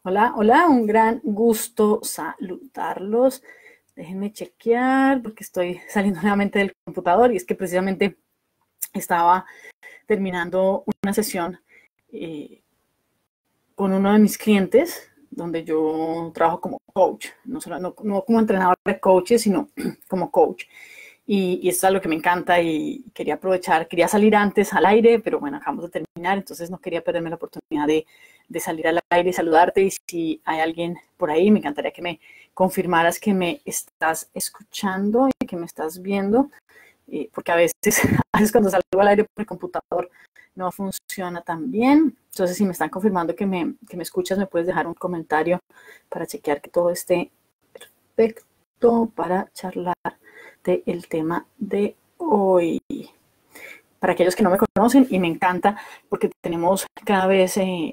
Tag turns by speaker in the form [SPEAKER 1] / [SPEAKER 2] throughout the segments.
[SPEAKER 1] Hola, hola, un gran gusto saludarlos. Déjenme chequear porque estoy saliendo nuevamente del computador y es que precisamente estaba terminando una sesión eh, con uno de mis clientes donde yo trabajo como coach, no como entrenador de coaches, sino como coach. Y eso es algo que me encanta y quería aprovechar, quería salir antes al aire, pero bueno, acabamos de terminar, entonces no quería perderme la oportunidad de salir al aire y saludarte. Y si hay alguien por ahí, me encantaría que me confirmaras que me estás escuchando y que me estás viendo, porque a veces, a veces cuando salgo al aire por el computador no funciona tan bien. Entonces, si me están confirmando que me escuchas, me puedes dejar un comentario para chequear que todo esté perfecto para charlar del tema de hoy. Para aquellos que no me conocen, y me encanta porque tenemos cada vez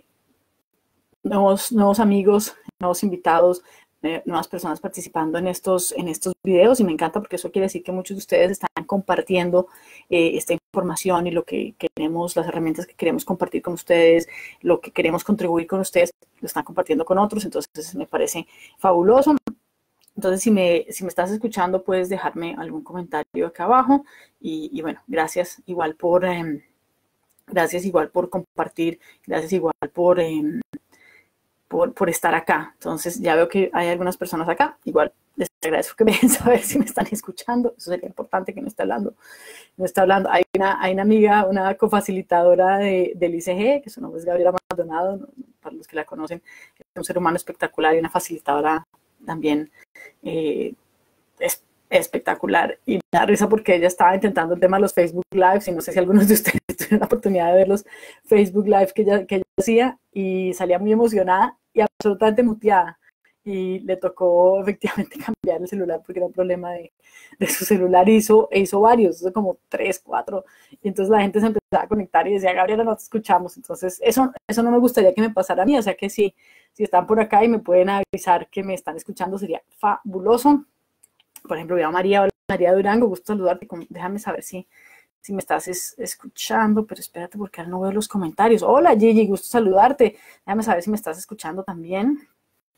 [SPEAKER 1] nuevos amigos, nuevos invitados, nuevas personas participando en estos videos, y me encanta porque eso quiere decir que muchos de ustedes están compartiendo esta información y lo que queremos, las herramientas que queremos compartir con ustedes, lo que queremos contribuir con ustedes, lo están compartiendo con otros. Entonces me parece fabuloso. Entonces, si me estás escuchando, puedes dejarme algún comentario acá abajo. Y bueno, gracias igual por compartir, gracias igual por estar acá. Entonces, ya veo que hay algunas personas acá. Igual les agradezco que me dejen saber si me están escuchando. Eso sería importante, que no esté hablando. No está hablando. Hay una amiga, una cofacilitadora del ICG, que su nombre es Gabriela Maldonado, ¿no? Para los que la conocen, es un ser humano espectacular y una facilitadora también es espectacular. Y me da risa porque ella estaba intentando el tema de los Facebook Lives, y no sé si algunos de ustedes tuvieron la oportunidad de ver los Facebook Live que ella hacía, y salía muy emocionada y absolutamente muteada. Y le tocó efectivamente cambiar el celular porque era un problema de su celular. Hizo varios, como 3, 4. Y entonces la gente se empezaba a conectar y decía: Gabriela, no te escuchamos. Entonces eso no me gustaría que me pasara a mí. O sea que si están por acá y me pueden avisar que me están escuchando, sería fabuloso. Por ejemplo, veo a María. Hola, María Durango, gusto saludarte. Déjame saber si me estás escuchando, pero espérate porque ahora no veo los comentarios. Hola, Gigi, gusto saludarte. Déjame saber si me estás escuchando también.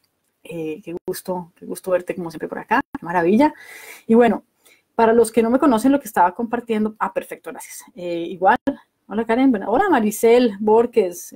[SPEAKER 1] Qué gusto verte como siempre por acá. Qué maravilla. Y bueno, para los que no me conocen, lo que estaba compartiendo. Perfecto, gracias. Igual, hola Karen. Bueno, hola Maricel Borges.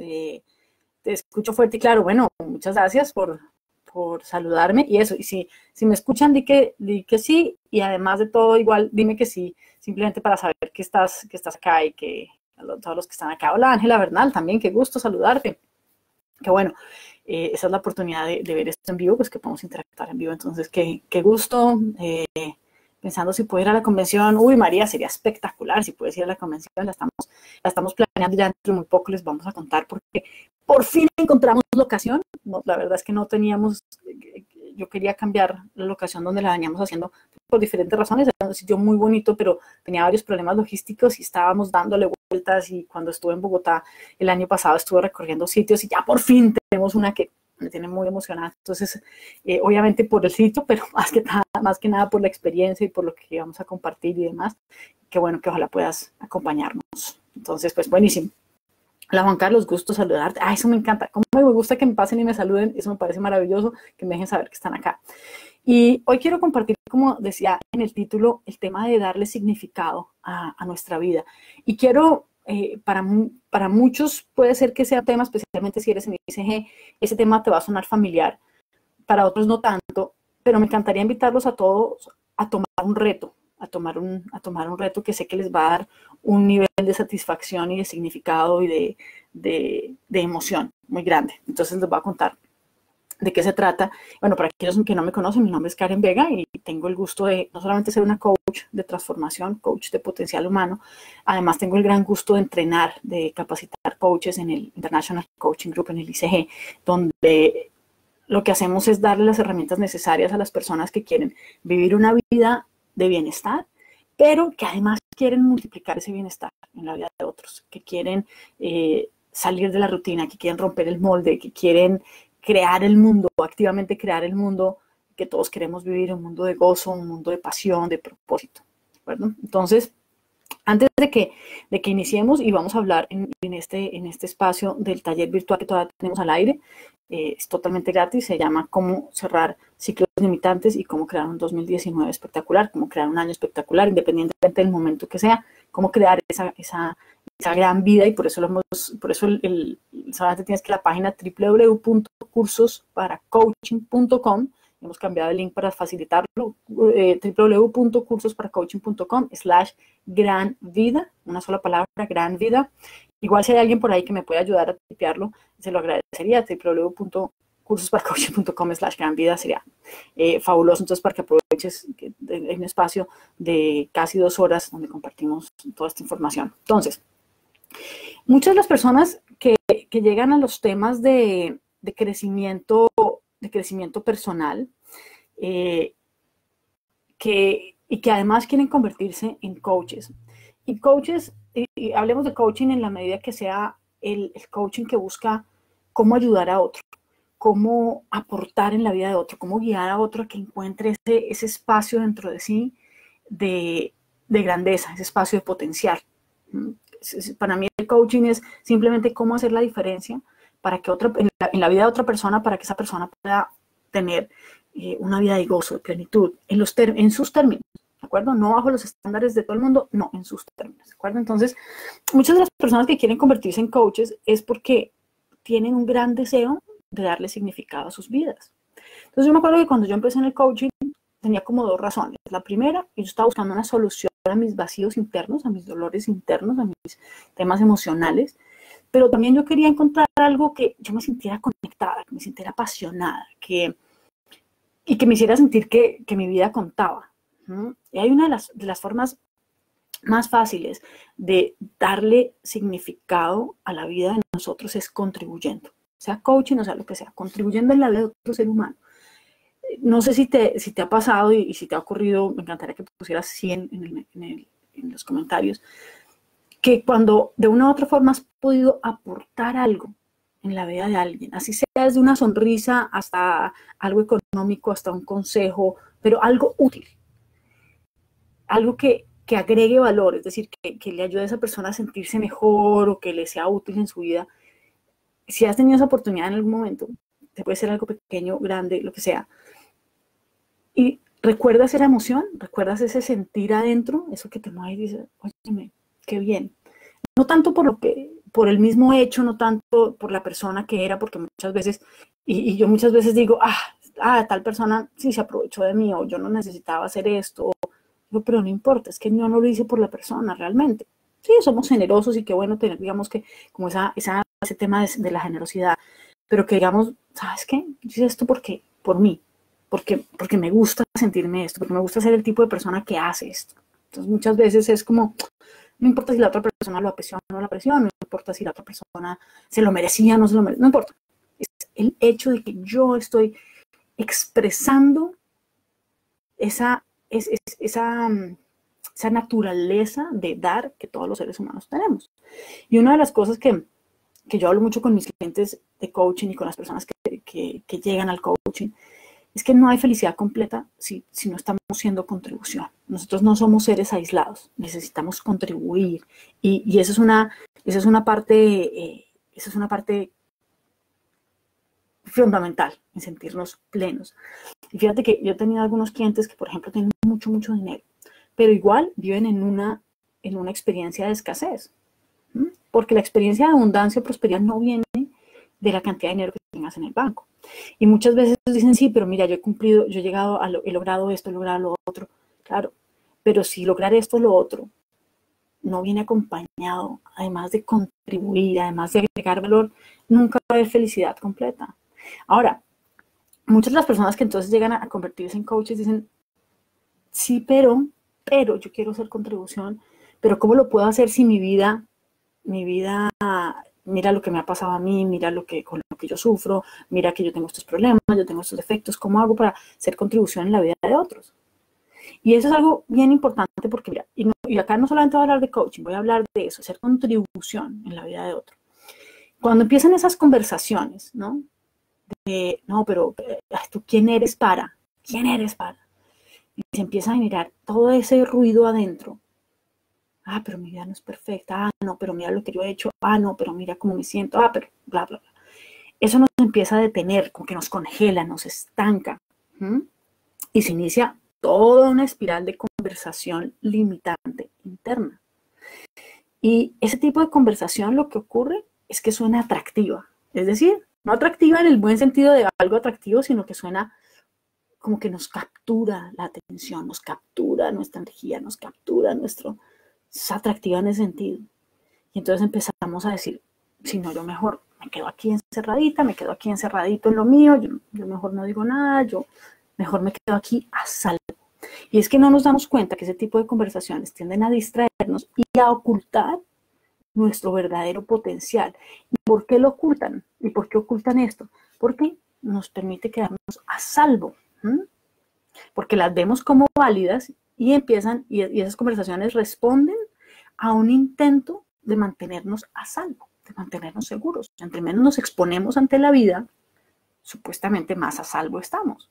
[SPEAKER 1] Te escucho fuerte y claro. Bueno, muchas gracias por saludarme y eso. Y si me escuchan, di que sí, y además de todo, igual dime que sí, simplemente para saber que estás acá, y que todos los que están acá. Hola Ángela Bernal, también, qué gusto saludarte. Que bueno, esa es la oportunidad de ver esto en vivo, pues que podemos interactuar en vivo. Entonces, qué gusto. Pensando si puedo ir a la convención. Uy, María, sería espectacular si puedes ir a la convención. La estamos planeando ya, dentro de muy poco les vamos a contar, porque por fin encontramos locación. No, la verdad es que no teníamos, yo quería cambiar la locación donde la veníamos haciendo por diferentes razones. Era un sitio muy bonito, pero tenía varios problemas logísticos y estábamos dándole vueltas. Y cuando estuve en Bogotá el año pasado, estuve recorriendo sitios y ya por fin tenemos una que me tiene muy emocionada. Entonces, obviamente por el sitio, pero más que nada por la experiencia y por lo que vamos a compartir y demás. Qué bueno, que ojalá puedas acompañarnos. Entonces, pues buenísimo. Hola Juan Carlos, gusto saludarte. Eso me encanta. Cómo me gusta que me pasen y me saluden. Eso me parece maravilloso, que me dejen saber que están acá. Y hoy quiero compartir, como decía en el título, el tema de darle significado a nuestra vida. Y quiero, para muchos puede ser que sea tema, especialmente si eres en ICG, ese tema te va a sonar familiar. Para otros no tanto, pero me encantaría invitarlos a todos a tomar un reto, a tomar un reto que sé que les va a dar un nivel de satisfacción y de significado y de emoción muy grande. Entonces les voy a contar de qué se trata. Bueno, para aquellos que no me conocen, mi nombre es Karen Vega y tengo el gusto de no solamente ser una coach de transformación, coach de potencial humano, además tengo el gran gusto de entrenar, de capacitar coaches en el International Coaching Group, en el ICG, donde lo que hacemos es darle las herramientas necesarias a las personas que quieren vivir una vida de bienestar, pero que además quieren multiplicar ese bienestar en la vida de otros, que quieren salir de la rutina, que quieren romper el molde, que quieren crear el mundo, activamente crear el mundo que todos queremos vivir, un mundo de gozo, un mundo de pasión, de propósito. ¿De acuerdo? Entonces, Antes de que iniciemos, y vamos a hablar en este espacio del taller virtual que todavía tenemos al aire, es totalmente gratis, se llama Cómo cerrar ciclos limitantes y cómo crear un 2019 espectacular, cómo crear un año espectacular, independientemente del momento que sea, cómo crear esa gran vida. Y por eso solamente tienes que ir a la página www.cursosparacoaching.com. Hemos cambiado el link para facilitarlo, www.cursosparacoaching.com/gran vida, una sola palabra, gran vida. Igual si hay alguien por ahí que me puede ayudar a tipearlo, se lo agradecería. www.cursosparacoaching.com/gran vida sería fabuloso, entonces, para que aproveches un espacio de casi 2 horas donde compartimos toda esta información. Entonces, muchas de las personas que llegan a los temas de crecimiento personal, y que además quieren convertirse en coaches. Y coaches, y hablemos de coaching en la medida que sea el coaching que busca cómo ayudar a otro, cómo aportar en la vida de otro, cómo guiar a otro a que encuentre ese espacio dentro de sí de grandeza, ese espacio de potencial. Para mí el coaching es simplemente cómo hacer la diferencia para que en la vida de otra persona, para que esa persona pueda tener una vida de gozo, de plenitud, en sus términos, ¿de acuerdo? No bajo los estándares de todo el mundo, no, en sus términos, ¿de acuerdo? Entonces, muchas de las personas que quieren convertirse en coaches es porque tienen un gran deseo de darle significado a sus vidas. Entonces, yo me acuerdo que cuando yo empecé en el coaching, tenía como 2 razones. La primera, yo estaba buscando una solución a mis vacíos internos, a mis dolores internos, a mis temas emocionales, pero también yo quería encontrar algo que yo me sintiera conectada, que me sintiera apasionada, y que me hiciera sentir que mi vida contaba. Y hay una de las formas más fáciles de darle significado a la vida de nosotros es contribuyendo, sea coaching o sea lo que sea, contribuyendo en la vida de otro ser humano. No sé si te ha pasado y si te ha ocurrido, me encantaría que pusieras 100 en los comentarios, que cuando de una u otra forma has podido aportar algo en la vida de alguien, así sea desde una sonrisa hasta algo económico, hasta un consejo, pero algo útil, algo que agregue valor, es decir, que le ayude a esa persona a sentirse mejor o que le sea útil en su vida. Si has tenido esa oportunidad en algún momento, te puede ser algo pequeño, grande, lo que sea, y recuerdas esa emoción, recuerdas ese sentir adentro, eso que te mueve y dices, óyeme, qué bien. No tanto por el mismo hecho, no tanto por la persona que era, porque muchas veces, y yo muchas veces digo, tal persona sí se aprovechó de mí, o yo no necesitaba hacer esto, pero no importa, es que yo no lo hice por la persona realmente. Sí, somos generosos y qué bueno tener, digamos, que como ese tema de la generosidad, pero que digamos, ¿sabes qué? Yo hice esto por mí, porque me gusta sentirme esto, porque me gusta ser el tipo de persona que hace esto. Entonces muchas veces es como, no importa si la otra persona lo apreció o no lo apreció, no importa si la otra persona se lo merecía o no se lo merecía, no importa. Es el hecho de que yo estoy expresando esa naturaleza de dar que todos los seres humanos tenemos. Y una de las cosas que yo hablo mucho con mis clientes de coaching y con las personas que llegan al coaching, es que no hay felicidad completa si no estamos siendo contribución. Nosotros no somos seres aislados, necesitamos contribuir. Y esa es una parte fundamental en sentirnos plenos. Y fíjate que yo he tenido algunos clientes que, por ejemplo, tienen mucho dinero, pero igual viven en una experiencia de escasez. Porque la experiencia de abundancia o prosperidad no viene de la cantidad de dinero que tengas en el banco. Y muchas veces dicen, sí, pero mira, yo he cumplido, yo he llegado he logrado esto, he logrado lo otro. Claro, pero si lograr esto o lo otro no viene acompañado, además de contribuir, además de agregar valor, nunca va a haber felicidad completa. Ahora, muchas de las personas que entonces llegan a convertirse en coaches dicen, sí, pero yo quiero hacer contribución, pero ¿cómo lo puedo hacer si mi vida, mira lo que me ha pasado a mí, mira con lo que yo sufro, mira que yo tengo estos problemas, yo tengo estos defectos, ¿cómo hago para hacer contribución en la vida de otros? Y eso es algo bien importante porque, mira, y acá no solamente voy a hablar de coaching, voy a hablar de eso, hacer contribución en la vida de otro. Cuando empiezan esas conversaciones, ¿no? No, pero ¿tú quién eres para? ¿Quién eres para? Y se empieza a generar todo ese ruido adentro. Ah, pero mi vida no es perfecta. Ah, no, pero mira lo que yo he hecho. Ah, no, pero mira cómo me siento. Ah, pero bla, bla, bla. Eso nos empieza a detener, como que nos congela, nos estanca. ¿Mm? Y se inicia toda una espiral de conversación limitante interna. Y ese tipo de conversación lo que ocurre es que suena atractiva. Es decir, no atractiva en el buen sentido de algo atractivo, sino que suena como que nos captura la atención, nos captura nuestra energía, nos captura nuestro... Es atractiva en ese sentido. Y entonces empezamos a decir, si no, yo mejor me quedo aquí encerradita, me quedo aquí encerradito en lo mío, yo mejor no digo nada, yo mejor me quedo aquí a salvo. Y es que no nos damos cuenta que ese tipo de conversaciones tienden a distraernos y a ocultar nuestro verdadero potencial. ¿Y por qué lo ocultan? ¿Y por qué ocultan esto? Porque nos permite quedarnos a salvo. Porque las vemos como válidas y empiezan, y esas conversaciones responden a un intento de mantenernos a salvo, de mantenernos seguros. Entre menos nos exponemos ante la vida, supuestamente más a salvo estamos.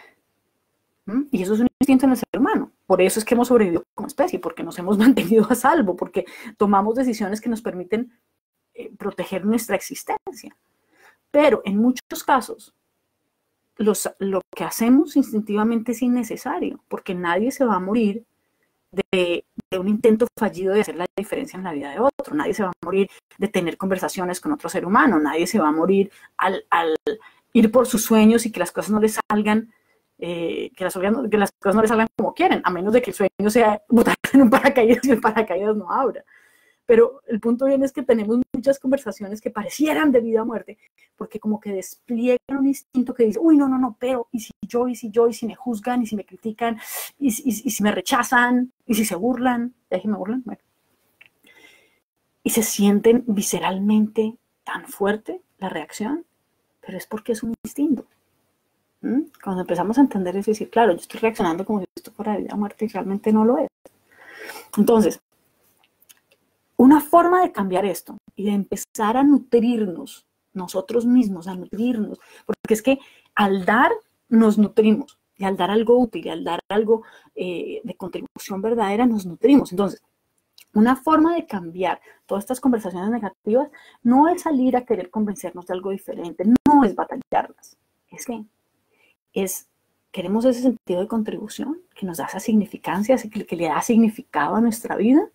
[SPEAKER 1] Y eso es un instinto en el ser humano. Por eso es que hemos sobrevivido como especie, porque nos hemos mantenido a salvo, porque tomamos decisiones que nos permiten proteger nuestra existencia. Pero en muchos casos, lo que hacemos instintivamente es innecesario, porque nadie se va a morir de un intento fallido de hacer la diferencia en la vida de otro. Nadie se va a morir de tener conversaciones con otro ser humano. Nadie se va a morir al ir por sus sueños y que las cosas no les salgan, que las cosas no les salgan como quieren, a menos de que el sueño sea botar en un paracaídas y el paracaídas no abra. Pero el punto bien es que tenemos muchas conversaciones que parecieran de vida o muerte, porque como que despliegan un instinto que dice, uy, no, pero, y si si me juzgan, y si me critican, y si me rechazan, y si se burlan, ¿de ahí me burlan? Bueno. Y se sienten visceralmente tan fuerte la reacción, pero es porque es un instinto. Cuando empezamos a entender eso y decir, claro, yo estoy reaccionando como si esto fuera de vida o muerte y realmente no lo es. Entonces, una forma de cambiar esto y de empezar a nutrirnos nosotros mismos, a nutrirnos, porque es que al dar nos nutrimos, y al dar algo útil, y al dar algo de contribución verdadera, nos nutrimos. Entonces, una forma de cambiar todas estas conversaciones negativas no es salir a querer convencernos de algo diferente, no es batallarlas, es que queremos ese sentido de contribución que nos da esa significancia, que le da significado a nuestra vida.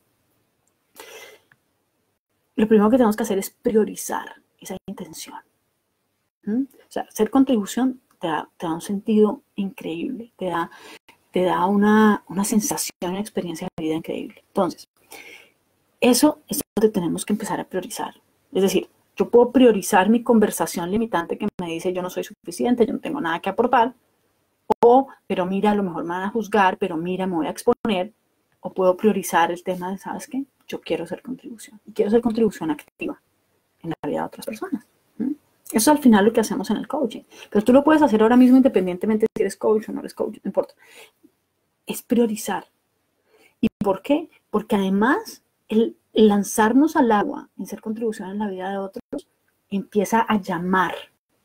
[SPEAKER 1] Lo primero que tenemos que hacer es priorizar esa intención. O sea, hacer contribución te da un sentido increíble, te da una sensación, una experiencia de vida increíble. Entonces, eso es lo que tenemos que empezar a priorizar. Es decir, yo puedo priorizar mi conversación limitante que me dice yo no soy suficiente, yo no tengo nada que aportar, pero mira, a lo mejor me van a juzgar, pero mira, me voy a exponer, o puedo priorizar el tema de, ¿sabes qué? Yo quiero hacer contribución, y quiero hacer contribución activa en la vida de otras personas. Eso es al final lo que hacemos en el coaching, pero tú lo puedes hacer ahora mismo independientemente si eres coach o no eres coach, no importa. Es priorizar. ¿Y por qué? Porque además el lanzarnos al agua en hacer contribución en la vida de otros empieza a llamar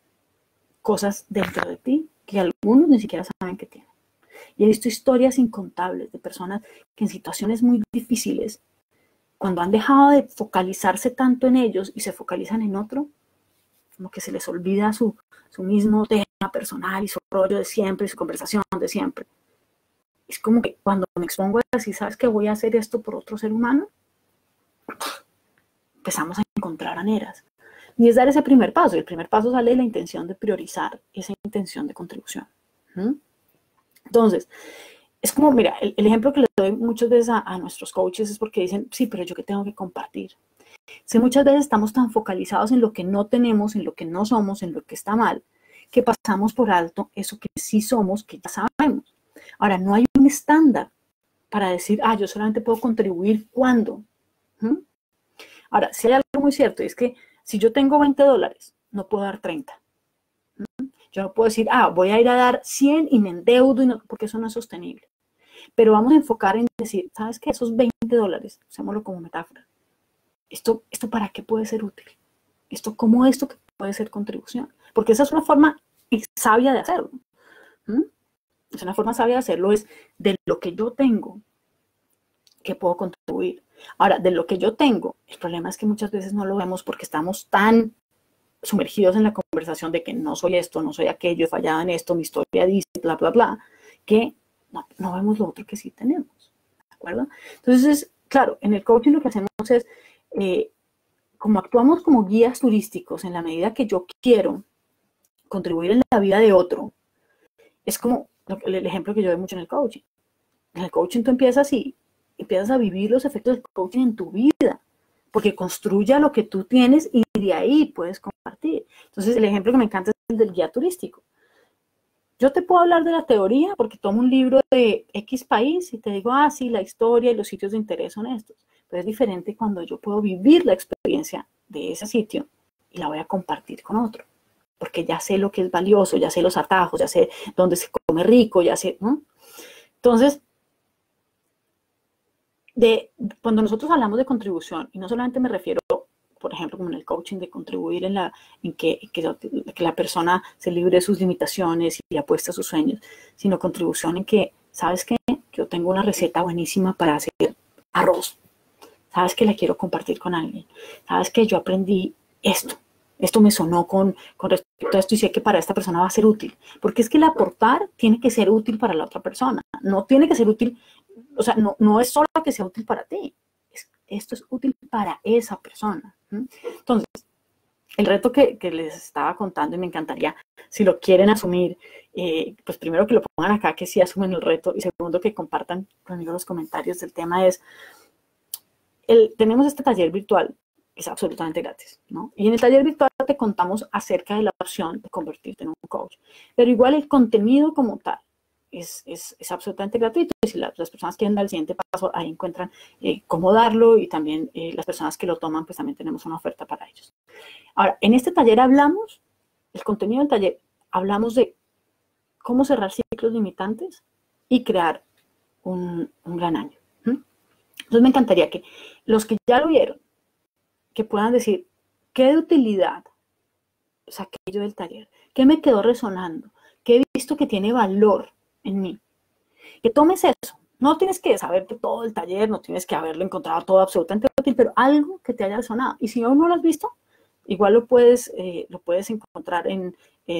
[SPEAKER 1] cosas dentro de ti que algunos ni siquiera saben que tienen. Y he visto historias incontables de personas que en situaciones muy difíciles, cuando han dejado de focalizarse tanto en ellos y se focalizan en otro, como que se les olvida su mismo tema personal y su rollo de siempre, y su conversación de siempre. Es como que cuando me expongo a decir, ¿sabes qué? Voy a hacer esto por otro ser humano, empezamos a encontrar maneras. Y es dar ese primer paso. Y el primer paso sale de la intención de priorizar esa intención de contribución. Entonces, es como, mira, el ejemplo que le doy muchas veces a nuestros coaches es porque dicen, sí, pero yo qué tengo que compartir. Si muchas veces estamos tan focalizados en lo que no tenemos, en lo que no somos, en lo que está mal, que pasamos por alto eso que sí somos, que ya sabemos. Ahora, no hay un estándar para decir, yo solamente puedo contribuir cuando. Ahora, si hay algo muy cierto, es que si yo tengo $20, no puedo dar 30. Yo no puedo decir, voy a ir a dar 100 y me endeudo, porque eso no es sostenible. Pero vamos a enfocar en decir, ¿sabes qué? Esos $20, usémoslo como metáfora. ¿Esto para qué puede ser útil? ¿Cómo esto puede ser contribución? Porque esa es una forma sabia de hacerlo. Es una forma sabia de hacerlo, es de lo que yo tengo que puedo contribuir. Ahora, de lo que yo tengo, el problema es que muchas veces no lo vemos porque estamos tan sumergidos en la conversación de que no soy esto, no soy aquello, he fallado en esto, mi historia dice, bla, bla, bla, que no vemos lo otro que sí tenemos, ¿de acuerdo? Entonces, claro, en el coaching lo que hacemos es, como actuamos como guías turísticos en la medida que yo quiero contribuir en la vida de otro, es como el ejemplo que yo doy mucho en el coaching. En el coaching tú empiezas a vivir los efectos del coaching en tu vida, porque construya lo que tú tienes y de ahí puedes compartir. Entonces, el ejemplo que me encanta es el del guía turístico. Yo te puedo hablar de la teoría porque tomo un libro de X país y te digo, sí, la historia y los sitios de interés son estos. Pero es diferente cuando yo puedo vivir la experiencia de ese sitio y la voy a compartir con otro. Porque ya sé lo que es valioso, ya sé los atajos, ya sé dónde se come rico, ya sé, ¿no? Entonces, cuando nosotros hablamos de contribución, y no solamente me refiero, por ejemplo, como en el coaching, de contribuir en que la persona se libre de sus limitaciones y apueste a sus sueños, sino contribución en que, ¿sabes qué? Yo tengo una receta buenísima para hacer arroz. ¿Sabes que la quiero compartir con alguien? ¿Sabes que yo aprendí esto? Esto me sonó con respecto a esto y sé que para esta persona va a ser útil. Porque es que el aportar tiene que ser útil para la otra persona. No tiene que ser útil, o sea, no es solo que sea útil para ti. Esto es útil para esa persona. Entonces, el reto que les estaba contando, y me encantaría, si lo quieren asumir, pues primero que lo pongan acá, que sí asumen el reto, y segundo que compartan conmigo los comentarios del tema es, tenemos este taller virtual, que es absolutamente gratis, ¿no? Y en el taller virtual te contamos acerca de la opción de convertirte en un coach. Pero igual el contenido como tal es absolutamente gratuito. Y si las personas quieren dar el siguiente paso, ahí encuentran cómo darlo, y también las personas que lo toman, pues también tenemos una oferta para ellos. Ahora, en este taller el contenido del taller, hablamos de cómo cerrar ciclos limitantes y crear un gran año. Entonces me encantaría que los que ya lo vieron, que puedan decir, ¿qué de utilidad saqué yo del taller? ¿Qué me quedó resonando? ¿Qué he visto que tiene valor en mí? Que tomes eso. No tienes que saberte todo el taller, no tienes que haberlo encontrado todo absolutamente útil, pero algo que te haya resonado. Y si aún no lo has visto, igual lo puedes encontrar en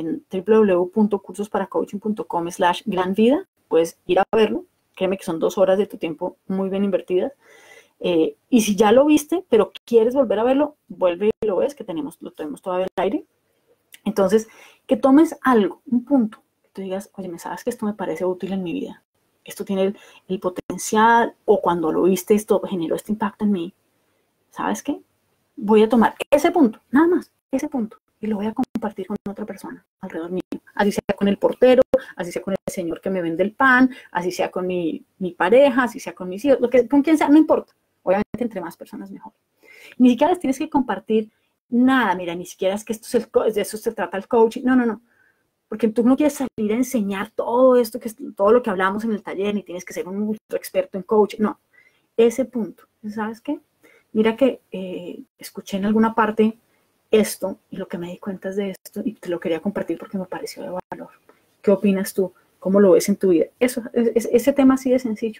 [SPEAKER 1] www.cursosparacoaching.com/granvida. Puedes ir a verlo. Créeme que son 2 horas de tu tiempo muy bien invertidas. Y si ya lo viste, pero quieres volver a verlo, vuelve y lo ves, que lo tenemos todavía al aire. Entonces, que tomes algo, un punto, que tú digas, oye, ¿me sabes que esto me parece útil en mi vida? Esto tiene el potencial, o cuando lo viste, esto generó este impacto en mí. ¿Sabes qué? Voy a tomar ese punto, nada más, ese punto, y lo voy a compartir con otra persona alrededor mío. Así sea con el portero, así sea con el señor que me vende el pan, así sea con mi pareja, así sea con mis hijos, con quien sea, no importa. Obviamente, entre más personas, mejor. Ni siquiera les tienes que compartir nada. Mira, ni siquiera es que de eso se trata el coaching. No. Porque tú no quieres salir a enseñar todo esto, todo lo que hablamos en el taller, ni tienes que ser un ultra experto en coaching. No, ese punto. ¿Sabes qué? Mira que escuché en alguna parte esto y lo que me di cuenta es de esto y te lo quería compartir porque me pareció de valor. ¿Qué opinas tú? ¿Cómo lo ves en tu vida? Ese tema así de sencillo.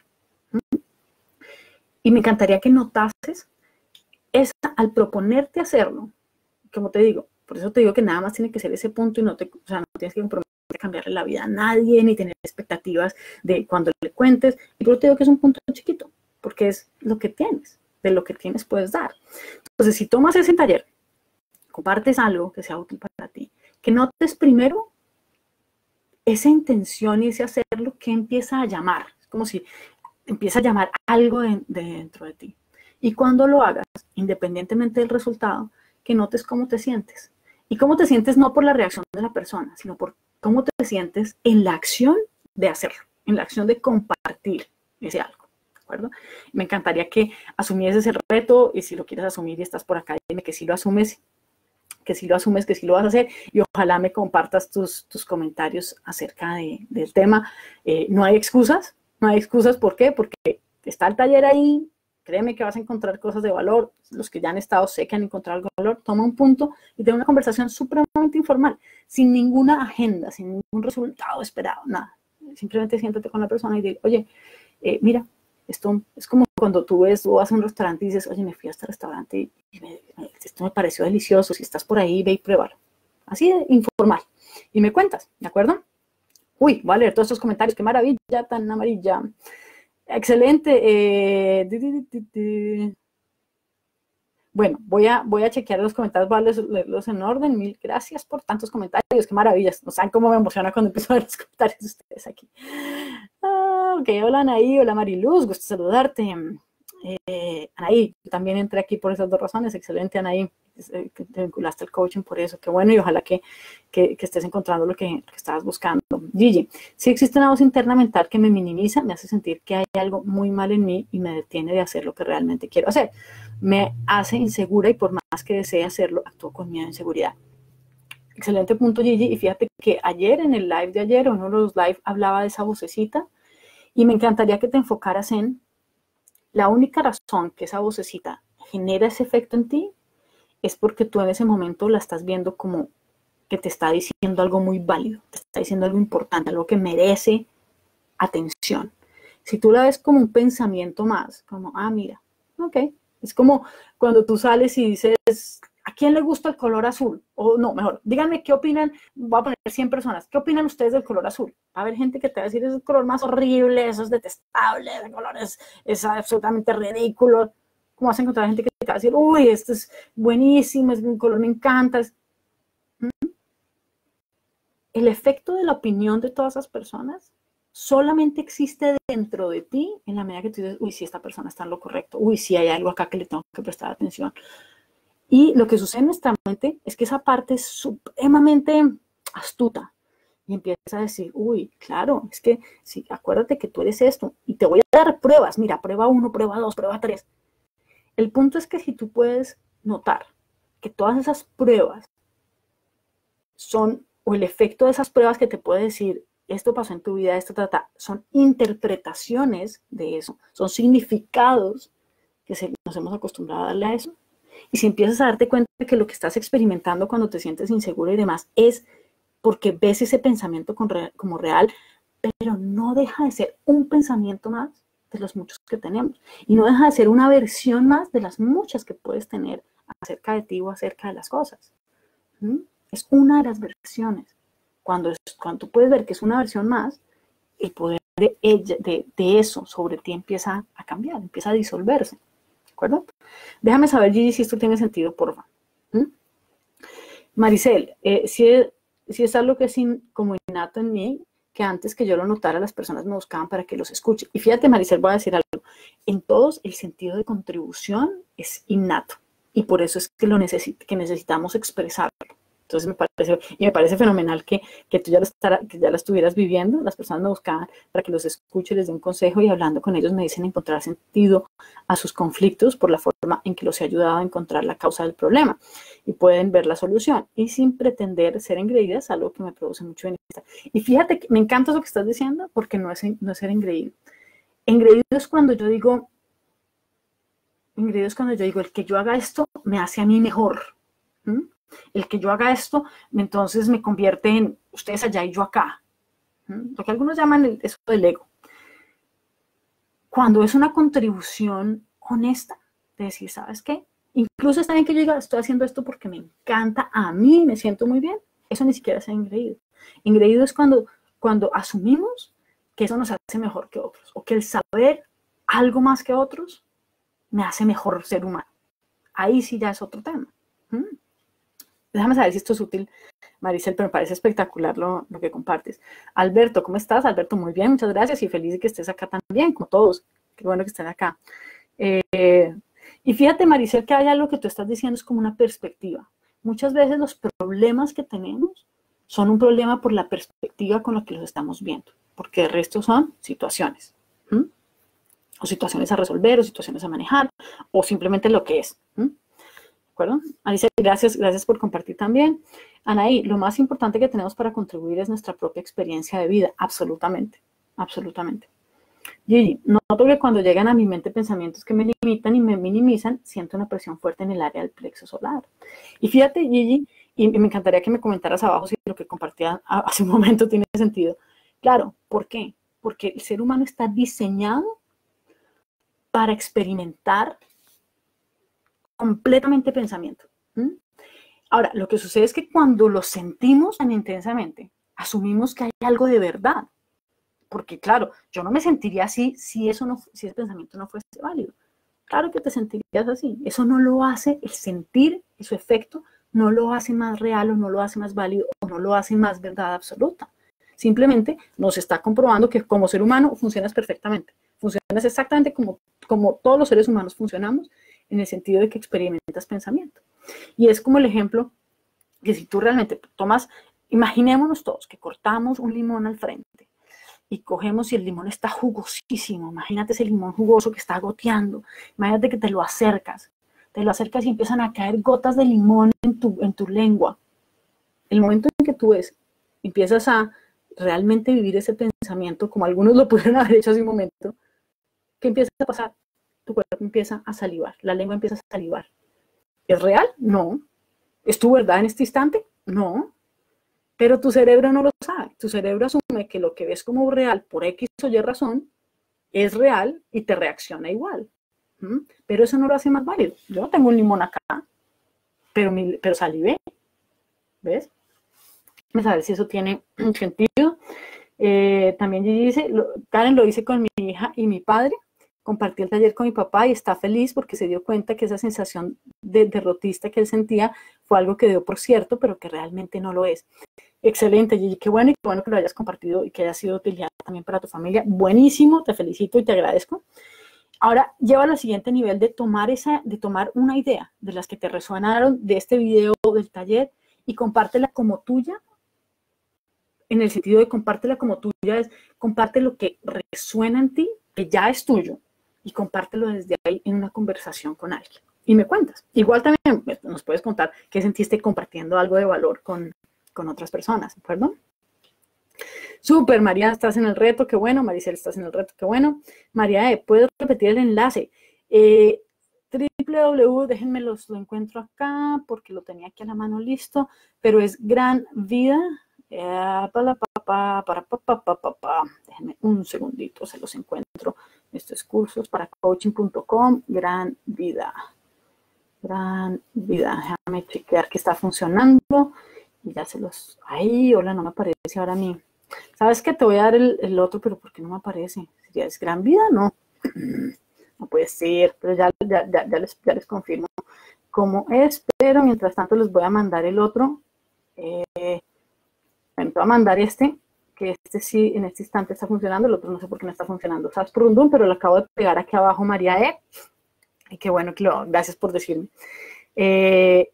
[SPEAKER 1] Y me encantaría que notases al proponerte hacerlo, como te digo, por eso te digo que nada más tiene que ser ese punto y no tienes que comprometerte a cambiarle la vida a nadie ni tener expectativas de cuando le cuentes. Y por eso te digo que es un punto chiquito, porque es lo que tienes, de lo que tienes puedes dar. Entonces, si tomas ese taller, compartes algo que sea útil para ti, que notes primero esa intención y ese hacerlo que empieza a llamar. Es como si empieza a llamar algo dentro de ti. Y cuando lo hagas, independientemente del resultado, que notes cómo te sientes. Y cómo te sientes no por la reacción de la persona, sino por cómo te sientes en la acción de hacerlo, en la acción de compartir ese algo. ¿De acuerdo? Me encantaría que asumieses el reto, y si lo quieres asumir y estás por acá, dime que sí lo asumes, que sí lo vas a hacer, y ojalá me compartas tus comentarios acerca del tema. No hay excusas. ¿Por qué? Porque está el taller ahí. Créeme que vas a encontrar cosas de valor. Los que ya han estado sé que han encontrado algo de valor. Toma un punto y ten una conversación supremamente informal, sin ninguna agenda, sin ningún resultado esperado, nada. Simplemente siéntate con la persona y dile, oye, mira, Esto es como cuando tú vas a un restaurante y dices, oye, me fui a este restaurante y esto me pareció delicioso, si estás por ahí, ve y pruébalo. Así de informal. Y me cuentas, ¿de acuerdo? Uy, voy a leer todos estos comentarios, qué maravilla, tan amarilla. Excelente. Bueno, voy a chequear los comentarios, voy a leerlos en orden. Mil gracias por tantos comentarios, qué maravillas. No saben cómo me emociona cuando empiezo a ver los comentarios de ustedes aquí. Ok, hola Anaí, hola Mariluz, gusto saludarte. Anaí, yo también entré aquí por esas dos razones. Excelente, Anaí, que te vinculaste al coaching por eso. Qué bueno y ojalá que estés encontrando lo que estabas buscando. Gigi, sí existe una voz interna mental que me minimiza, me hace sentir que hay algo muy mal en mí y me detiene de hacer lo que realmente quiero hacer. Me hace insegura y por más que desee hacerlo, actúo con miedo e inseguridad. Excelente punto, Gigi. Y fíjate que ayer, en el live de ayer, uno de los live hablaba de esa vocecita y me encantaría que te enfocaras en la única razón que esa vocecita genera ese efecto en ti es porque tú en ese momento la estás viendo como que te está diciendo algo muy válido, te está diciendo algo importante, algo que merece atención. Si tú la ves como un pensamiento más, como, mira, ok, es como cuando tú sales y dices, ¿a quién le gusta el color azul? O no, mejor, díganme qué opinan, voy a poner 100 personas, ¿qué opinan ustedes del color azul? Va a haber gente que te va a decir, es el color más horrible, eso es detestable, el color es absolutamente ridículo. ¿Cómo vas a encontrar gente que te va a decir, uy, esto es buenísimo, es un color me encanta? El efecto de la opinión de todas esas personas solamente existe dentro de ti en la medida que tú dices, uy, sí, esta persona está en lo correcto, uy, sí, hay algo acá que le tengo que prestar atención. Y lo que sucede en nuestra mente es que esa parte es supremamente astuta y empieza a decir, uy, claro, es que sí, acuérdate que tú eres esto y te voy a dar pruebas, mira, prueba 1, prueba 2, prueba 3. El punto es que si tú puedes notar que todas esas pruebas son, o el efecto de esas pruebas que te puede decir, esto pasó en tu vida, esto trata, son interpretaciones de eso, son significados que nos hemos acostumbrado a darle a eso. Y si empiezas a darte cuenta de que lo que estás experimentando cuando te sientes inseguro y demás es porque ves ese pensamiento como real, pero no deja de ser un pensamiento más de los muchos que tenemos. Y no deja de ser una versión más de las muchas que puedes tener acerca de ti o acerca de las cosas. Es una de las versiones. Cuando tú puedes ver que es una versión más, el poder de eso sobre ti empieza a cambiar, empieza a disolverse. ¿De acuerdo? Déjame saber, Gigi, si esto tiene sentido, porfa. Maricel, si es algo que es como innato en mí, que antes que yo lo notara, las personas me buscaban para que los escuche. Y fíjate, Maricel, voy a decir algo. En todos, el sentido de contribución es innato. Y por eso es que necesitamos expresarlo. Entonces me parece fenomenal que tú ya lo estuvieras viviendo. Las personas me buscaban para que los escuche, les dé un consejo y hablando con ellos me dicen encontrar sentido a sus conflictos por la forma en que los he ayudado a encontrar la causa del problema y pueden ver la solución y sin pretender ser engreídas, algo que me produce mucho bienestar. Y fíjate que me encanta eso que estás diciendo porque no es ser engreído. Engreído es cuando yo digo, el que yo haga esto me hace a mí mejor. El que yo haga esto, entonces me convierte en ustedes allá y yo acá. Lo que algunos llaman eso del ego. Cuando es una contribución honesta, de decir, ¿sabes qué? Incluso está bien que yo diga, estoy haciendo esto porque me encanta, a mí me siento muy bien. Eso ni siquiera es engreído. Engreído es cuando asumimos que eso nos hace mejor que otros, o que el saber algo más que otros me hace mejor ser humano. Ahí sí ya es otro tema. Déjame saber si esto es útil, Maricel, pero me parece espectacular lo que compartes. Alberto, ¿cómo estás? Alberto, muy bien, muchas gracias y feliz de que estés acá también, como todos. Qué bueno que estén acá. Y fíjate, Maricel, que hay algo que tú estás diciendo, es como una perspectiva. Muchas veces los problemas que tenemos son un problema por la perspectiva con la que los estamos viendo, porque el resto son situaciones. O situaciones a resolver, o situaciones a manejar, o simplemente lo que es. ¿De acuerdo? Alicia, gracias por compartir también. Anaí, lo más importante que tenemos para contribuir es nuestra propia experiencia de vida. Absolutamente, absolutamente. Gigi, noto que cuando llegan a mi mente pensamientos que me limitan y me minimizan, siento una presión fuerte en el área del plexo solar. Y fíjate, Gigi, y me encantaría que me comentaras abajo si lo que compartía hace un momento tiene sentido. Claro, ¿por qué? Porque el ser humano está diseñado para experimentar completamente pensamiento. Ahora, lo que sucede es que cuando lo sentimos tan intensamente, asumimos que hay algo de verdad. Porque claro, yo no me sentiría así si ese pensamiento no fuese válido. Claro que te sentirías así. Eso no lo hace, el sentir, su efecto, no lo hace más real o no lo hace más válido o no lo hace más verdad absoluta. Simplemente nos está comprobando que como ser humano funcionas perfectamente. Funcionas exactamente como todos los seres humanos funcionamos, en el sentido de que experimentas pensamiento. Y es como el ejemplo que si tú realmente tomas, imaginémonos todos que cortamos un limón al frente y cogemos y el limón está jugosísimo. Imagínate ese limón jugoso que está goteando. Imagínate que te lo acercas y empiezan a caer gotas de limón en tu lengua. El momento en que tú empiezas a realmente vivir ese pensamiento, como algunos lo pudieron haber hecho hace un momento, ¿qué empieza a pasar? Tu cuerpo empieza a salivar, la lengua empieza a salivar. ¿Es real? No. ¿Es tu verdad en este instante? No. Pero tu cerebro no lo sabe. Tu cerebro asume que lo que ves como real por X o Y razón es real y te reacciona igual. Pero eso no lo hace más válido. Yo no tengo un limón acá, pero salivé. ¿Ves? Vamos a ver si eso tiene sentido. También Gigi dice, Karen lo hice con mi hija y mi padre. Compartí el taller con mi papá y está feliz porque se dio cuenta que esa sensación de derrotista que él sentía fue algo que dio por cierto, pero que realmente no lo es. Excelente, Gigi, qué bueno y qué bueno que lo hayas compartido y que haya sido utilidad también para tu familia. Buenísimo, te felicito y te agradezco. Ahora, llévalo al siguiente nivel de tomar una idea de las que te resonaron de este video del taller y compártela como tuya. En el sentido de compártela como tuya, comparte lo que resuena en ti, que ya es tuyo, y compártelo desde ahí en una conversación con alguien. Y me cuentas. Igual también nos puedes contar qué sentiste compartiendo algo de valor con otras personas, ¿de acuerdo? Súper, María, estás en el reto, qué bueno. Maricel, estás en el reto, qué bueno. María, ¿puedo repetir el enlace? Déjenme lo encuentro acá porque lo tenía aquí a la mano listo, pero es Gran Vida. Déjenme un segundito, se los encuentro. Estos cursos para coaching.com, Gran Vida. Gran Vida. Déjame chequear que está funcionando. Y ya Ay, hola, no me aparece ahora a mí. ¿Sabes qué? Te voy a dar el otro, pero ¿por qué no me aparece? ¿Ya es Gran Vida? No. No puede ser, pero ya les confirmo cómo es. Pero mientras tanto les voy a mandar el otro. Voy a mandar que este sí en este instante está funcionando, el otro no sé por qué no está funcionando. ¿Sabes por un don? Pero lo acabo de pegar aquí abajo, María E. Y qué bueno gracias por decirme. Qué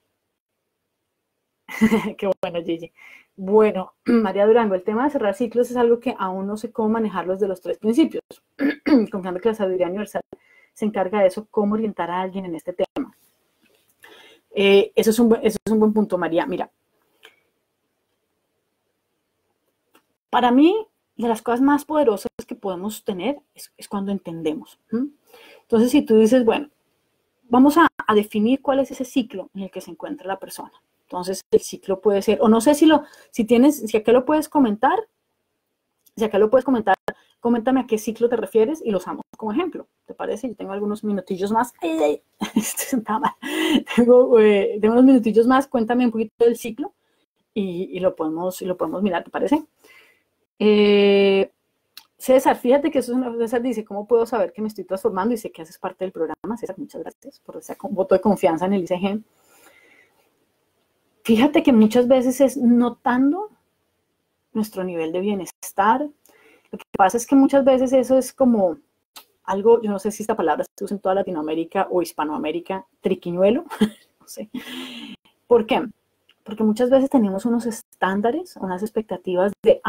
[SPEAKER 1] bueno, Gigi. Bueno, María Durango, el tema de cerrar ciclos es algo que aún no sé cómo manejarlo desde los 3 principios. Confiando que la sabiduría universal se encarga de eso, cómo orientar a alguien en este tema. Eso es un buen punto, María. Mira, para mí, de las cosas más poderosas que podemos tener es cuando entendemos. Entonces, si tú dices, bueno, vamos a definir cuál es ese ciclo en el que se encuentra la persona. Entonces, el ciclo puede ser, o no sé si acá lo puedes comentar, coméntame a qué ciclo te refieres y lo usamos como ejemplo. ¿Te parece? Yo tengo algunos minutillos más. Tengo unos minutillos más, cuéntame un poquito del ciclo y lo podemos mirar, ¿te parece? César, fíjate que César dice, ¿cómo puedo saber que me estoy transformando? Y sé que haces parte del programa. César, muchas gracias por ese voto de confianza en el ICG. Fíjate que muchas veces es notando nuestro nivel de bienestar. Lo que pasa es que muchas veces eso es como algo, yo no sé si esta palabra se usa en toda Latinoamérica o Hispanoamérica, triquiñuelo, no sé. ¿Por qué? Porque muchas veces tenemos unos estándares, unas expectativas de,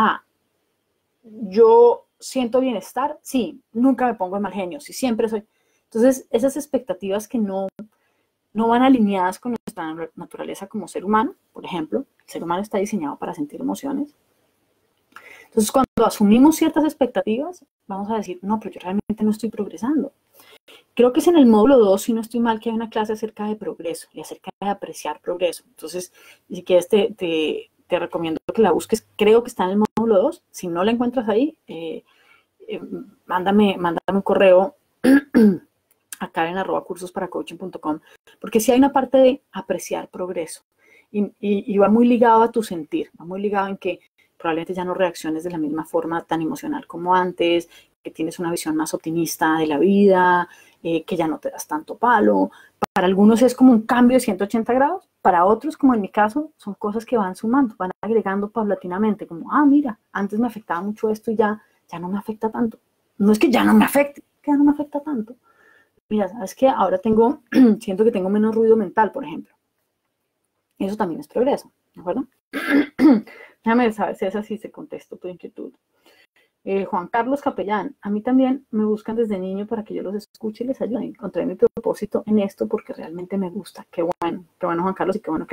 [SPEAKER 1] yo siento bienestar, sí, nunca me pongo de mal genio, sí, siempre soy. Entonces, esas expectativas que no van alineadas con nuestra naturaleza como ser humano, por ejemplo, el ser humano está diseñado para sentir emociones. Entonces, cuando asumimos ciertas expectativas, vamos a decir, no, pero yo realmente no estoy progresando. Creo que es en el módulo 2, si no estoy mal, que hay una clase acerca de progreso y acerca de apreciar progreso. Entonces, si quieres, te recomiendo que la busques. Creo que está en el módulo 2. Si no la encuentras ahí, mándame un correo a karen@cursosparacoaching.com, porque sí hay una parte de apreciar progreso y va muy ligado a tu sentir, va muy ligado en que probablemente ya no reacciones de la misma forma tan emocional como antes, que tienes una visión más optimista de la vida, que ya no te das tanto palo. Para algunos es como un cambio de 180 grados, para otros, como en mi caso, son cosas que van sumando, van agregando paulatinamente, como, mira, antes me afectaba mucho esto y ya no me afecta tanto. No es que ya no me afecte, que ya no me afecta tanto. Mira, sabes que ahora siento que tengo menos ruido mental, por ejemplo. Eso también es progreso, ¿de acuerdo? Déjame saber si es así, se contesto tu inquietud. Juan Carlos Capellán, a mí también me buscan desde niño para que yo los escuche y les ayude. Encontré mi propósito en esto porque realmente me gusta. Qué bueno Juan Carlos, y qué bueno que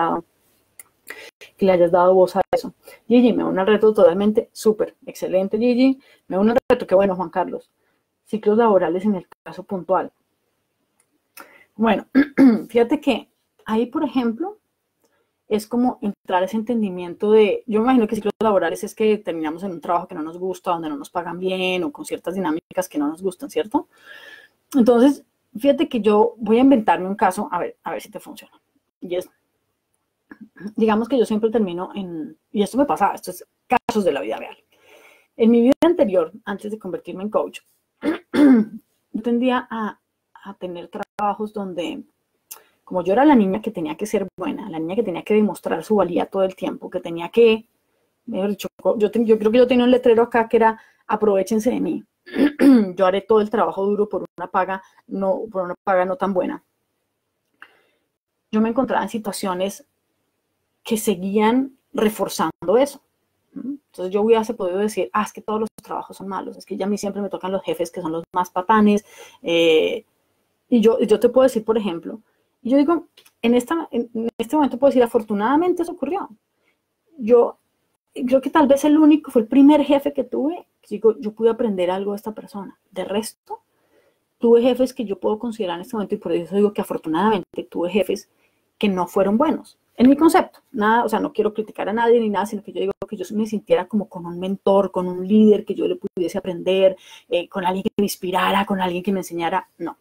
[SPEAKER 1] le hayas dado voz a eso. Gigi, me une al reto totalmente, súper, excelente Gigi, me une al reto, qué bueno Juan Carlos. Ciclos laborales en el caso puntual. Bueno, fíjate que ahí, por ejemplo, es como entrar a ese entendimiento de, yo me imagino que ciclos laborales es que terminamos en un trabajo que no nos gusta, donde no nos pagan bien o con ciertas dinámicas que no nos gustan, ¿cierto? Entonces, fíjate que yo voy a inventarme un caso, a ver si te funciona. Y es, digamos que yo siempre termino y esto me pasa, esto es casos de la vida real. En mi vida anterior, antes de convertirme en coach, yo tendía a tener trabajos donde, como yo era la niña que tenía que ser buena, la niña que tenía que demostrar su valía todo el tiempo, que tenía que, yo creo que yo tenía un letrero acá que era, aprovechense de mí, yo haré todo el trabajo duro por una paga no tan buena. Yo me encontraba en situaciones que seguían reforzando eso. Entonces yo hubiese podido decir, es que todos los trabajos son malos, es que ya a mí siempre me tocan los jefes que son los más patanes, y yo te puedo decir, por ejemplo, y yo digo, en este momento puedo decir, afortunadamente eso ocurrió. Yo creo que tal vez fue el primer jefe que tuve, digo, yo pude aprender algo de esta persona. De resto, tuve jefes que yo puedo considerar en este momento, y por eso digo que afortunadamente tuve jefes que no fueron buenos. En mi concepto, nada, o sea, no quiero criticar a nadie ni nada, sino que yo digo que yo me sintiera como con un mentor, con un líder que yo le pudiese aprender, con alguien que me inspirara, con alguien que me enseñara. No.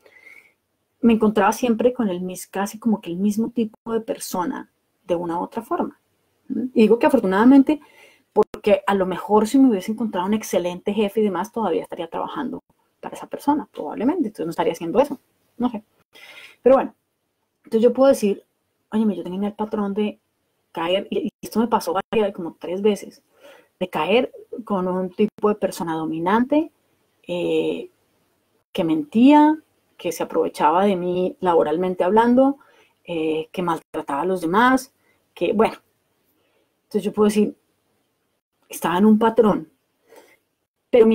[SPEAKER 1] Me encontraba siempre con casi como que el mismo tipo de persona, de una u otra forma. Y digo que afortunadamente, porque a lo mejor si me hubiese encontrado un excelente jefe y demás, todavía estaría trabajando para esa persona, probablemente. Entonces no estaría haciendo eso. No sé. Pero bueno, entonces yo puedo decir, oye, yo tenía el patrón de caer, y esto me pasó como 3 veces, de caer con un tipo de persona dominante, que mentía, que se aprovechaba de mí laboralmente hablando, que maltrataba a los demás, que bueno. Entonces yo puedo decir, estaba en un patrón, pero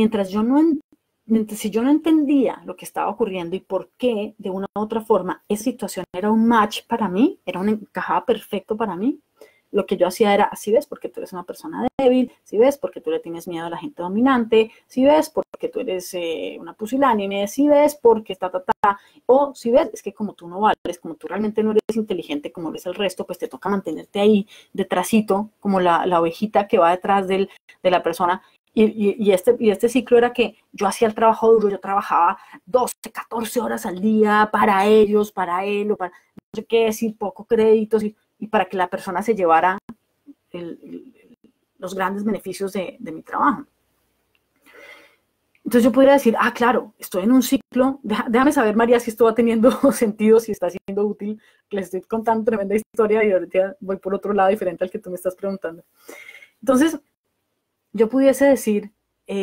[SPEAKER 1] si yo no entendía lo que estaba ocurriendo y por qué, de una u otra forma, esa situación era un match para mí, encajaba perfecto para mí, lo que yo hacía era, si ves, porque tú eres una persona débil, si ves, porque tú le tienes miedo a la gente dominante, si ves, porque tú eres una pusilánime, si ves, porque o si ves, es que como tú no vales, como tú realmente no eres inteligente como eres el resto, pues te toca mantenerte ahí detrásito, como la ovejita que va detrás de la persona. Y este ciclo era que yo hacía el trabajo duro, yo trabajaba 12, 14 horas al día para ellos, para él, o para no sé qué, sin poco créditos, y para que la persona se llevara los grandes beneficios de mi trabajo. Entonces yo podría decir, claro, estoy en un ciclo, déjame saber, María, si esto va teniendo sentido, si está siendo útil, que les estoy contando tremenda historia y ahorita voy por otro lado diferente al que tú me estás preguntando. Entonces, yo pudiese decir,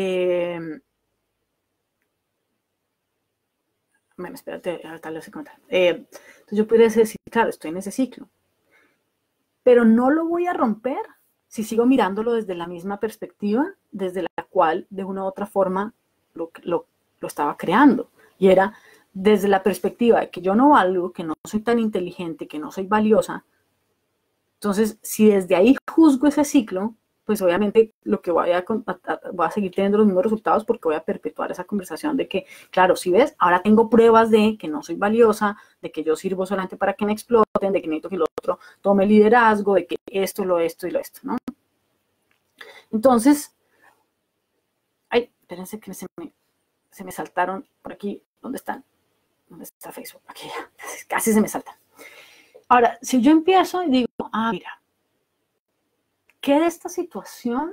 [SPEAKER 1] bueno, espérate, ahorita les voy a contar. Entonces yo pudiese decir, claro, estoy en ese ciclo, pero no lo voy a romper si sigo mirándolo desde la misma perspectiva, desde la cual de una u otra forma lo estaba creando. Y era desde la perspectiva de que yo no valgo, que no soy tan inteligente, que no soy valiosa. Entonces, si desde ahí juzgo ese ciclo, pues obviamente lo que voy a seguir teniendo los mismos resultados, porque voy a perpetuar esa conversación de que, claro, si ves, ahora tengo pruebas de que no soy valiosa, de que yo sirvo solamente para que me exploten, de que necesito que el otro tome liderazgo, de que esto, lo esto, ¿no? Entonces, espérense que se se me saltaron por aquí. ¿Dónde están? ¿Dónde está Facebook? Aquí ya, casi se me saltan. Ahora, si yo empiezo y digo, mira, ¿qué de esta situación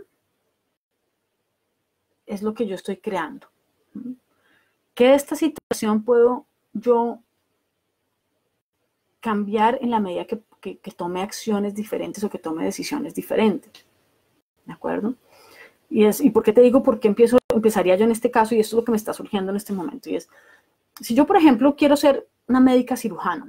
[SPEAKER 1] es lo que yo estoy creando? ¿Qué de esta situación puedo yo cambiar en la medida que tome acciones diferentes o que tome decisiones diferentes? ¿De acuerdo? ¿Y por qué te digo por qué empezaría yo en este caso? Y esto es lo que me está surgiendo en este momento. Y es, si yo, por ejemplo, quiero ser una médica cirujana,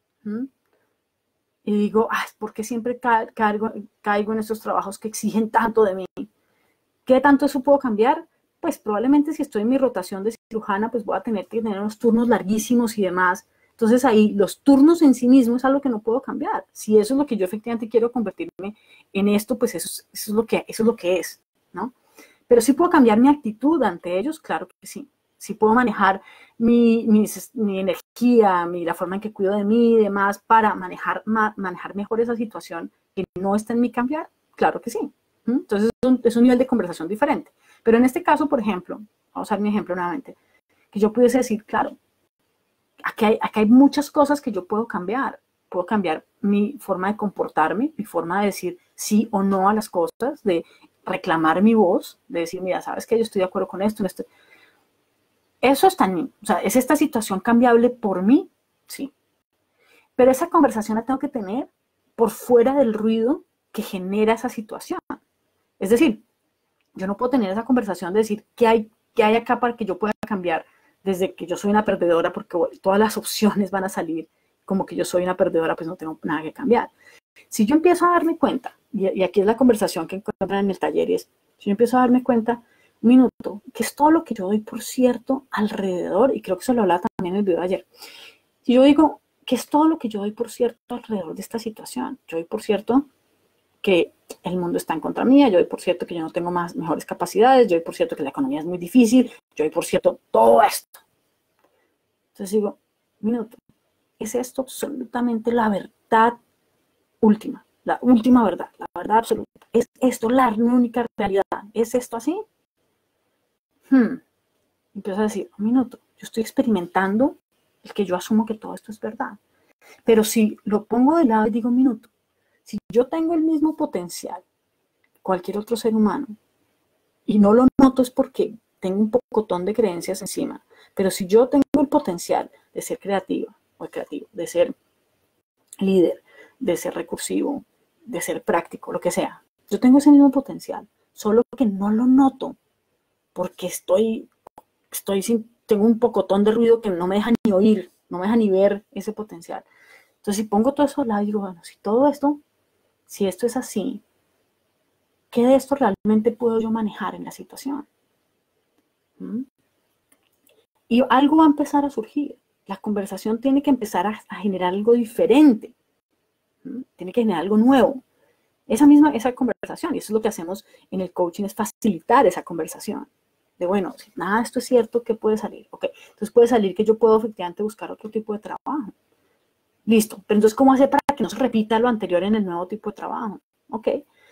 [SPEAKER 1] y digo, ¿por qué siempre caigo en estos trabajos que exigen tanto de mí? ¿Qué tanto eso puedo cambiar? Pues probablemente si estoy en mi rotación de cirujana, pues voy a tener que tener unos turnos larguísimos y demás. Entonces ahí los turnos en sí mismos es algo que no puedo cambiar. Si eso es lo que yo efectivamente quiero convertirme en esto, pues eso es lo que es, ¿no? Pero sí puedo cambiar mi actitud ante ellos, claro que sí. Sí puedo manejar mi energía, la forma en que cuido de mí y demás para manejar mejor esa situación que no está en mi cambiar, claro que sí. Entonces es un nivel de conversación diferente. Pero en este caso, por ejemplo, vamos a usar mi ejemplo nuevamente, que yo pudiese decir, claro, aquí hay muchas cosas que yo puedo cambiar. Puedo cambiar mi forma de comportarme, mi forma de decir sí o no a las cosas, de reclamar mi voz, de decir, mira, ¿sabes qué? Yo estoy de acuerdo con esto, Eso está en mí. O sea, ¿es esta situación cambiable por mí? Sí. Pero esa conversación la tengo que tener por fuera del ruido que genera esa situación. Es decir, yo no puedo tener esa conversación de decir qué hay acá para que yo pueda cambiar desde que yo soy una perdedora, porque todas las opciones van a salir como que yo soy una perdedora, pues no tengo nada que cambiar. Si yo empiezo a darme cuenta, y aquí es la conversación que encuentran en el taller, es, si yo empiezo a darme cuenta, un minuto, que es todo lo que yo doy por cierto alrededor, y creo que eso lo hablaba también en el video de ayer. Si yo digo, que es todo lo que yo doy por cierto alrededor de esta situación, yo doy por cierto que el mundo está en contra mía, yo doy por cierto que yo no tengo mejores capacidades, yo doy por cierto que la economía es muy difícil, yo doy por cierto todo esto. Entonces digo, un minuto, ¿es esto absolutamente la verdad última? La última verdad, la verdad absoluta. ¿Es esto la única realidad? ¿Es esto así? Empiezo a decir, un minuto, yo estoy experimentando el que yo asumo que todo esto es verdad. Pero si lo pongo de lado y digo, un minuto, si yo tengo el mismo potencial que cualquier otro ser humano y no lo noto es porque tengo un pocotón de creencias encima, pero si yo tengo el potencial de ser creativa o creativo, de ser líder, de ser recursivo, de ser práctico, lo que sea, yo tengo ese mismo potencial, solo que no lo noto porque tengo un pocotón de ruido que no me deja ni oír, no me deja ni ver ese potencial. Entonces, si pongo todo eso al lado y digo, bueno, si esto es así, ¿qué de esto realmente puedo yo manejar en la situación? Y algo va a empezar a surgir. La conversación tiene que empezar a generar algo diferente. Tiene que generar algo nuevo. Esa conversación, y eso es lo que hacemos en el coaching, es facilitar esa conversación. De bueno, si nada de esto es cierto, ¿qué puede salir? Ok, entonces puede salir que yo puedo efectivamente buscar otro tipo de trabajo. Listo, pero entonces, ¿cómo hacer para que no se repita lo anterior en el nuevo tipo de trabajo? Ok.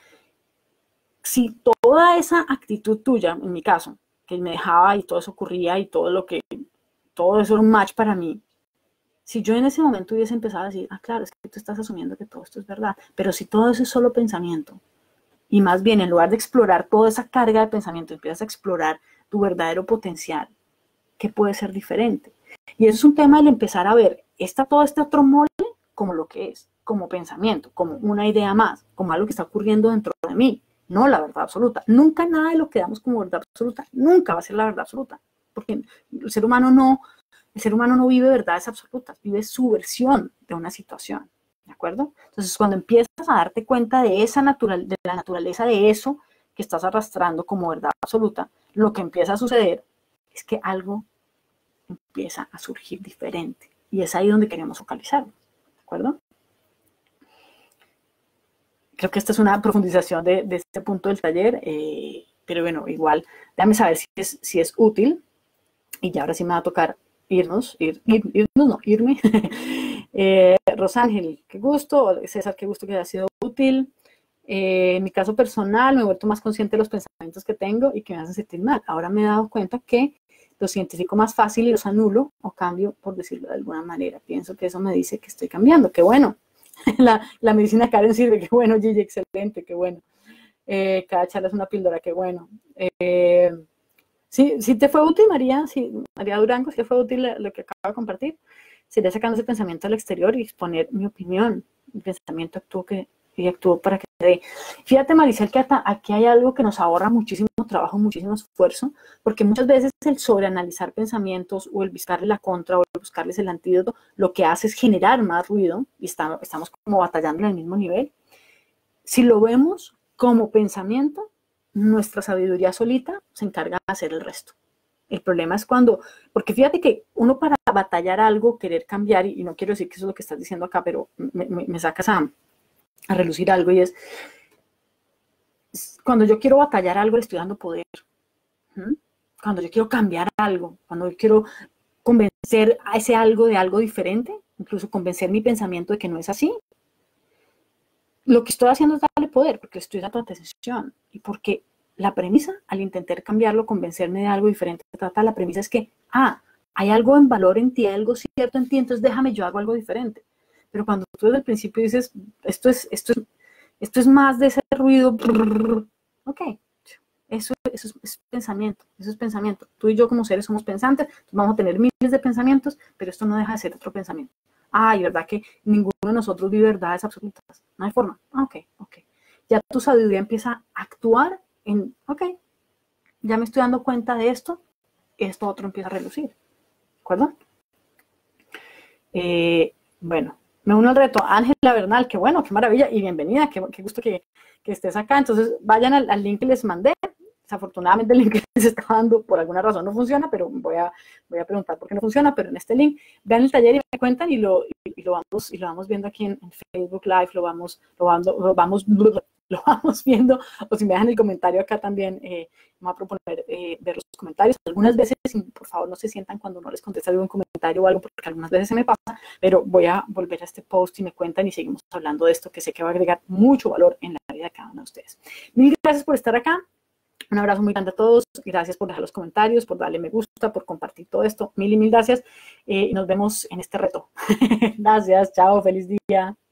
[SPEAKER 1] Si toda esa actitud tuya, en mi caso, que me dejaba y todo eso ocurría y todo eso era un match para mí, si yo en ese momento hubiese empezado a decir, claro, es que tú estás asumiendo que todo esto es verdad, pero si todo eso es solo pensamiento, y más bien en lugar de explorar toda esa carga de pensamiento, empiezas a explorar tu verdadero potencial, ¿qué puede ser diferente? Y eso es un tema de empezar a ver todo este otro molde como lo que es, como pensamiento, como una idea más, como algo que está ocurriendo dentro de mí, no la verdad absoluta. Nunca nada de lo que damos como verdad absoluta, nunca va a ser la verdad absoluta, porque el ser humano no vive verdades absolutas, vive su versión de una situación, ¿de acuerdo? Entonces, cuando empiezas a darte cuenta de la naturaleza de eso que estás arrastrando como verdad absoluta, lo que empieza a suceder es que algo empieza a surgir diferente. Y es ahí donde queremos focalizarnos, ¿de acuerdo? Creo que esta es una profundización de este punto del taller, pero bueno, igual, déjame saber si es útil. Y ya ahora sí me va a tocar irme. Rosángel, qué gusto. César, qué gusto que haya sido útil. En mi caso personal, me he vuelto más consciente de los pensamientos que tengo y que me hacen sentir mal. Ahora me he dado cuenta que los identifico más fácil y los anulo o cambio, por decirlo de alguna manera. Pienso que eso me dice que estoy cambiando, qué bueno. La medicina Karen sirve, qué bueno, Gigi, excelente, qué bueno. Cada charla es una píldora, qué bueno. Sí te fue útil, María, sí, María Durango, sí fue útil lo que acabo de compartir. Sería sacando ese pensamiento al exterior y exponer mi opinión. El pensamiento actúo para que se dé. Fíjate, Maricel, que aquí hay algo que nos ahorra muchísimo trabajo, muchísimo esfuerzo, porque muchas veces el sobreanalizar pensamientos o el buscarle la contra o el buscarles el antídoto, lo que hace es generar más ruido y estamos como batallando en el mismo nivel. Si lo vemos como pensamiento, nuestra sabiduría solita se encarga de hacer el resto. El problema es cuando, porque fíjate que uno para batallar algo, querer cambiar, y no quiero decir que eso es lo que estás diciendo acá, pero me sacas a relucir algo, y es, cuando yo quiero batallar algo, le estoy dando poder. Cuando yo quiero cambiar algo, cuando yo quiero convencer a ese algo de algo diferente, incluso convencer mi pensamiento de que no es así, lo que estoy haciendo es darle poder, porque le estoy dando atención, y porque la premisa, al intentar cambiarlo, convencerme de algo diferente, la premisa es que, hay algo en valor en ti, hay algo cierto en ti, entonces déjame, yo hago algo diferente. Pero cuando tú desde el principio dices, esto es más de ese ruido, ok, eso es pensamiento. Tú y yo como seres somos pensantes, vamos a tener miles de pensamientos, pero esto no deja de ser otro pensamiento. Y verdad que ninguno de nosotros vive verdades absolutas, no hay forma. Ok. Ya tu sabiduría empieza a actuar en, ya me estoy dando cuenta de esto otro empieza a relucir, ¿de acuerdo? Bueno, me uno al reto. Ángela Bernal, qué bueno, qué maravilla y bienvenida, qué gusto que estés acá. Entonces vayan al link que les mandé. Desafortunadamente el link que les está dando por alguna razón no funciona, pero voy a preguntar por qué no funciona, pero en este link vean el taller y me cuentan y lo vamos viendo aquí en Facebook Live, lo vamos viendo, o si me dejan el comentario acá también, me voy a proponer ver los comentarios. Algunas veces, por favor, no se sientan cuando no les conteste algún comentario o algo, porque algunas veces se me pasa, pero voy a volver a este post y me cuentan y seguimos hablando de esto, que sé que va a agregar mucho valor en la vida de cada uno de ustedes. Mil gracias por estar acá. Un abrazo muy grande a todos. Gracias por dejar los comentarios, por darle me gusta, por compartir todo esto. Mil y mil gracias. Y nos vemos en este reto. Gracias. Chao. Feliz día.